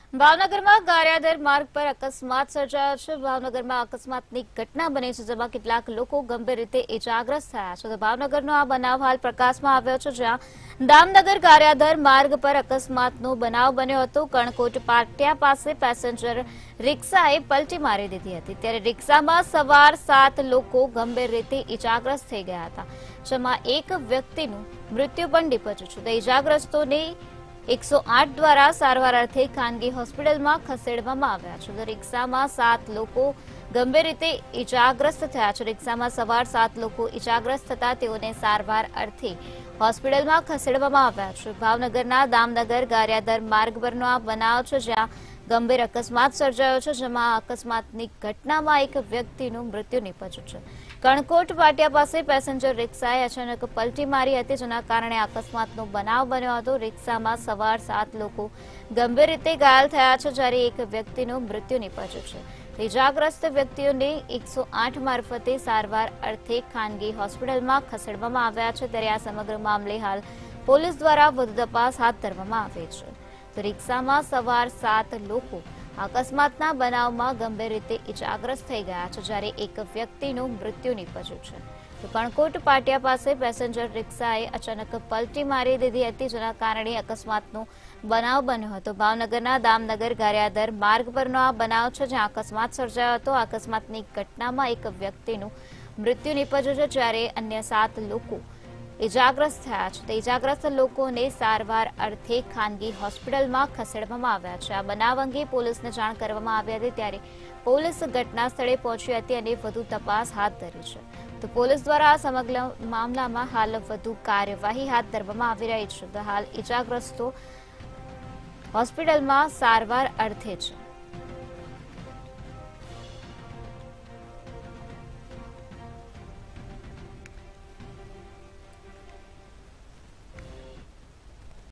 ભાવનગરમાં ગારિયાધાર માર્ગ પર અકસ્માત સર્જાયો છે। ભાવનગરમાં અકસ્માતની ઘટના બની છે, જેમાં કેટલાક લોકો ગંભીર રીતે ઇજાગ્રસ્ત થયા છે। તો ભાવનગરનો આ બનાવ હાલ પ્રકાશમાં આવ્યો છે, જ્યાં દામનગર ગારિયાધાર માર્ગ પર અકસ્માતનો બનાવ બન્યો હતો। કણકોટ પાટિયા પાસે પેસેન્જર રિક્ષાએ પલટી મારી દીધી હતી, ત્યારે રિક્ષામાં સવાર 7 લોકો ગંભીર રીતે ઇજાગ્રસ્ત થઈ ગયા હતા, જેમાં એક વ્યક્તિનું મૃત્યુ પણ નીપજ્યું છે। તો ઇજાગ્રસ્તોને 108 દ્વારા સારવાર અર્થે ખાનગી હોસ્પિટલમાં ખસેડવામાં આવ્યા છે। તો રિક્ષામાં 7 લોકો ગંભીર રીતે ઇજાગ્રસ્ત થયા છે। રિક્ષામાં સવાર 7 લોકો ઇજાગ્રસ્ત થતા તેઓને સારવાર અર્થે હોસ્પિટલમાં ખસેડવામાં આવ્યા છે। ભાવનગરના દામનગર ગારિયાધાર માર્ગ પરનો આ બનાવ છે, જ્યાં ગંભીર અકસ્માત સર્જાયો છે, જેમાં અકસ્માતની ઘટનામાં એક વ્યક્તિનું મૃત્યુ નીપજ્યું છે। કણકોટ પાટિયા પાસે પેસેન્જર રિક્ષાએ અચાનક પલટી મારી હતી, જેના કારણે અકસ્માતનો બનાવ બન્યો હતો। રિક્ષામાં સવાર 7 લોકો ગંભીર રીતે ઘાયલ થયા છે, જ્યારે એક વ્યક્તિનું મૃત્યુ નીપજ્યું છે। ઇજાગ્રસ્ત વ્યક્તિઓને 108 મારફતે સારવાર અર્થે ખાનગી હોસ્પિટલમાં ખસેડવામાં આવ્યા છે, ત્યારે આ સમગ્ર મામલે હાલ પોલીસ દ્વારા વધુ તપાસ હાથ ધરવામાં આવી છે। તો રિક્ષામાં સવાર 7 લોકો અકસ્માતના બનાવમાં ગંભીર રીતે ઇજાગ્રસ્ત થઈ ગયા છે, જ્યારે એક વ્યક્તિનું મૃત્યુ નીપજ્યું છે। તો કણકોટ પાટિયા પાસે પેસેન્જર રિક્ષાએ અચાનક પલટી મારી દીધી હતી, જેના કારણે અકસ્માતનો બનાવ બન્યો હતો। ભાવનગરના દામનગર ગારિયાધાર માર્ગ પરનો આ બનાવ છે, જ્યાં અકસ્માત સર્જાયો હતો। અકસ્માતની ઘટનામાં એક વ્યક્તિનું મૃત્યુ નીપજ્યું છે, જ્યારે અન્ય 7 લોકો ઇજાગ્રસ્ત થયા છે। તો ઇજાગ્રસ્ત લોકોને સારવાર અર્થે ખાનગી હોસ્પિટલમાં ખસેડવામાં આવ્યા છે। આ બનાવ અંગે પોલીસને જાણ કરવામાં આવી હતી, ત્યારે પોલીસ ઘટના સ્થળે પહોંચી હતી અને વધુ તપાસ હાથ ધરી છે। તો પોલીસ દ્વારા આ સમગ્ર મામલામાં હાલ વધુ કાર્યવાહી હાથ ધરવામાં આવી રહી છે। તો હાલ ઇજાગ્રસ્તો હોસ્પિટલમાં સારવાર અર્થે છે।